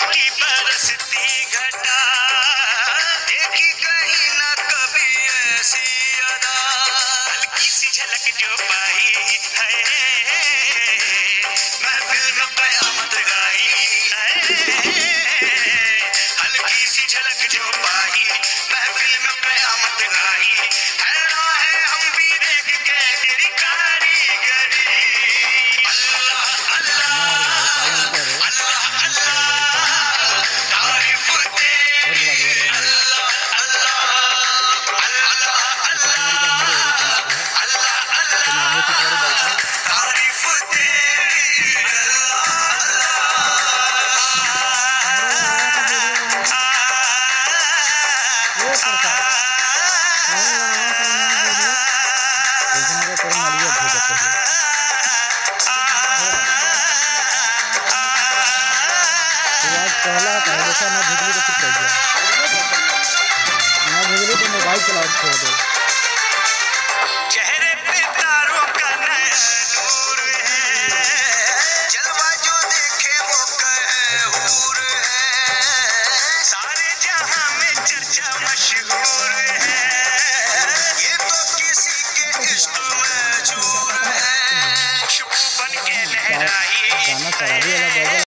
की बरसती घटा, देखी कहीं ना कभी ऐसी अदा, हल्की सी झलक जो पाई है, महफिल में कयामत गाई है, हल्की सी झलक जो पाई, महफिल में कयामत गाई, हैरान है हम भी देख के तेरी कारीगरी। अल्लाह अल्लाह अल्लाह तारीफ तेरी, अल्लाह अल्लाह तारीफ तेरी, पहला हमेशा ना भूगली तो फिर चाहिए ना भूगली तो मोबाइल चलाओ छोड़ दो। चेहरे पे तारों का नया नूर है, जलवा जो देखे वो कहे हूर है, सारे जहां में चर्चा मशहूर है, ये तो किसी के इश्क में चूर है, खुशबू बन के लहराई गाना